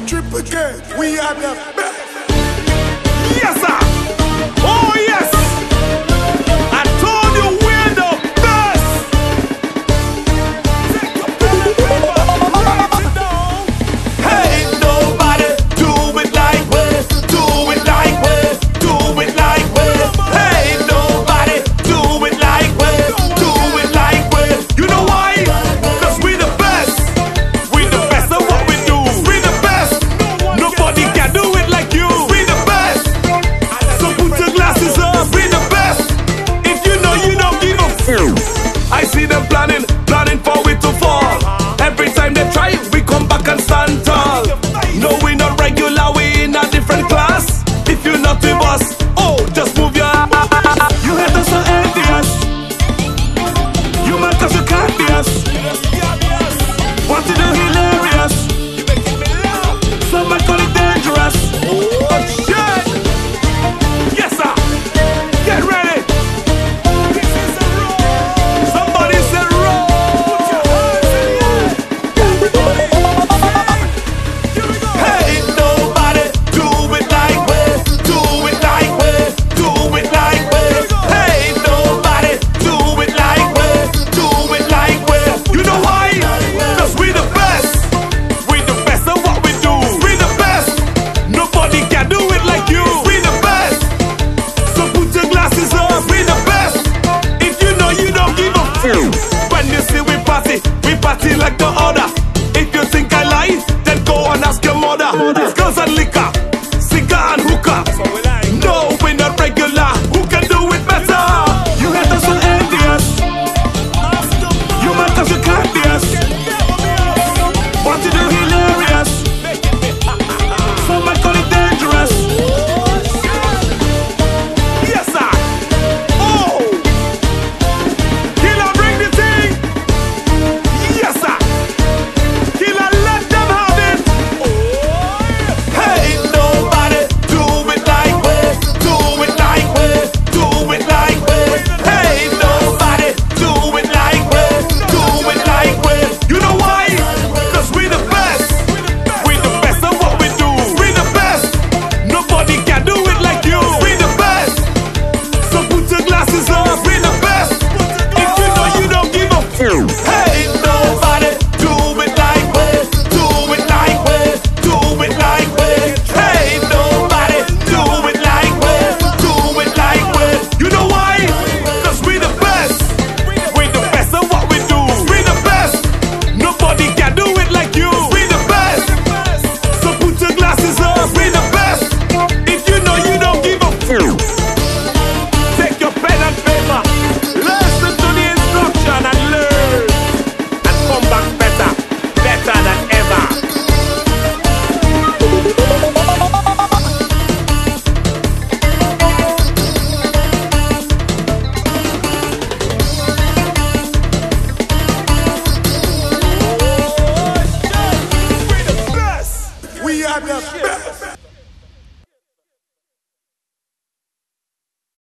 Triple K, we are the best. Yes, sir. Oh, yes. I told you we're the best. Hey, nobody do it like we, do it like we, do it like we. Hey, nobody do it like we, do it like we. You know why? 'Cause we the best. We the best at what we do. We the best. Nobody can do it like you. We the best. So put your glasses up. We the best. If you know you don't give a f. I see them planning for it to fall. Every time they try, we come back and stand tall. No, we not regular, we in a different class. If you're not with us, oh, just move your You hate us so envious. You mad 'cause you can't be us. Want to do hilarious. Some might call it dangerous. Oh, shit. Yes, sir. Get ready. Somebody say roll. Hey, nobody do it like we, do it like we, do it like we. Hey, nobody do it like we, do it like we. You know why? 'Cause we the best. We the best at what we do. We the best. Nobody can do it like you. We the best. So put your glasses up. We the best. If you know you don't give a f. When you see we party like the other. If you think I lie, then go and ask your mother. It's girls and liquor.